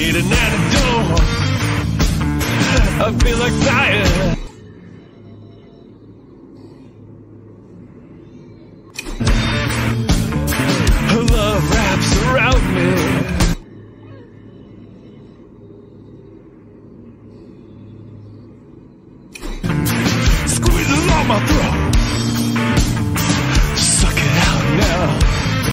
need an antidote. I feel like dying. Love wraps around me. Squeezes on my throat.